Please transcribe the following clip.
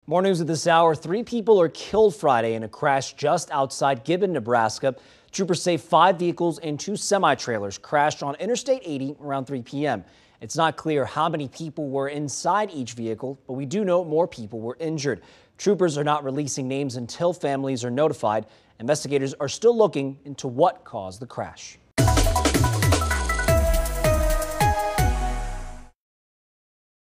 More news at this hour. 3 people are killed Friday in a crash just outside Gibbon, Nebraska. Troopers say 5 vehicles and 2 semi-trailers crashed on Interstate 80 around 3 p.m. It's not clear how many people were inside each vehicle, but we do know more people were injured. Troopers are not releasing names until families are notified. Investigators are still looking into what caused the crash.